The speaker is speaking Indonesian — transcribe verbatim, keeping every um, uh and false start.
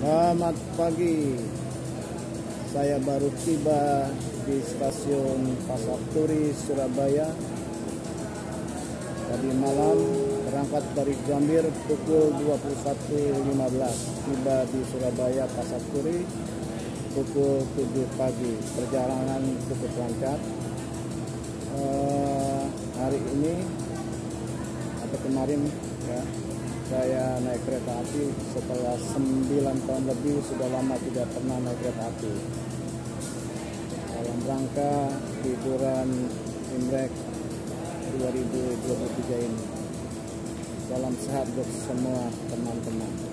Selamat pagi. Saya baru tiba di stasiun Pasar Turi, Surabaya. Tadi malam berangkat dari Gambir pukul dua puluh satu lima belas. Tiba di Surabaya Pasar Turi pukul tujuh pagi. Perjalanan cukup lancar. Uh, hari ini atau kemarin ya, saya naik kereta api setelah sembilan tahun lebih. Sudah lama tidak pernah naik kereta api. Dalam rangka liburan Imlek dua ribu dua puluh tiga ini. Salam sehat buat semua teman-teman.